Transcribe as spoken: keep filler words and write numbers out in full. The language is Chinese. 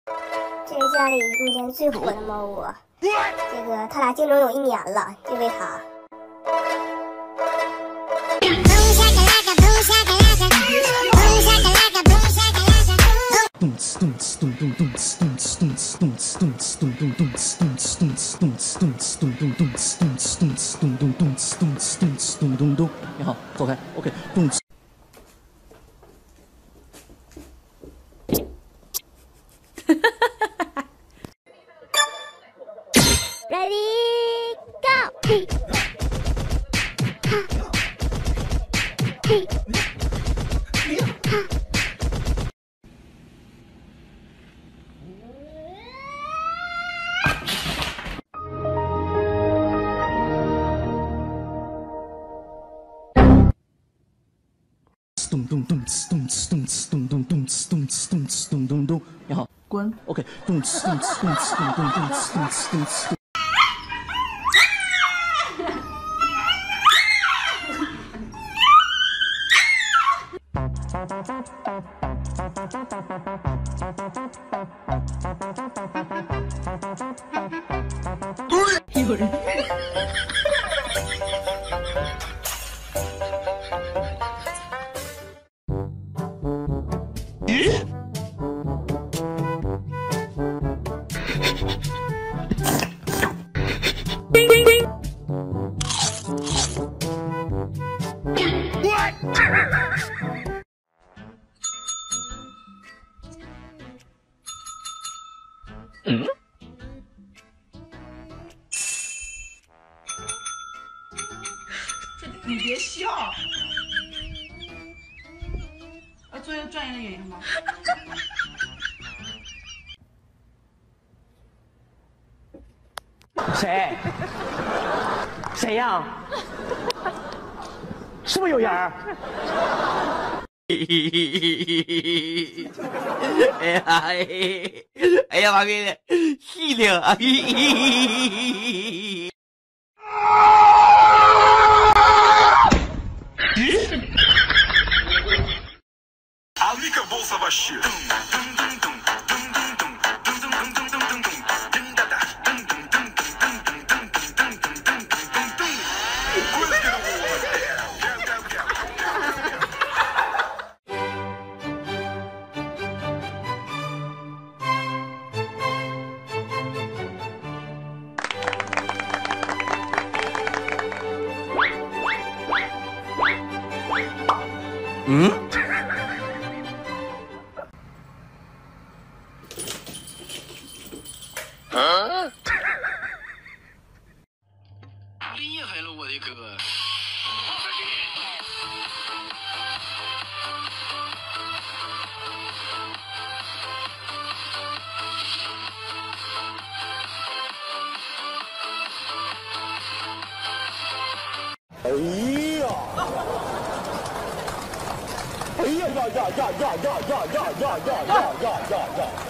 这是家里目前最火的猫窝，这个他俩竞争有一年了，就为它。 动次动次动动动次动次动次动次动次动动动次动次动次动次动次动动动次动次动次动动动次动次动次动动动。你好，走开。OK， 动次。 Ready, go! Hey. Hey. Ha. 咚咚咚次咚次咚次咚咚咚次咚次咚次咚咚咚。你好，关。OK， 动次动次动次咚咚动次动次动次。有人。嗯？ 这你别笑，要做一个专业的演员吗？ 谁？谁呀？是不是有人儿？ 哎呀哎呀妈逼的，细灵啊！ A única bolsa baixinha. 응? 어? 厉害了，我的哥！ 哎呀！哎呀呀呀呀呀呀呀呀呀呀呀呀呀呀！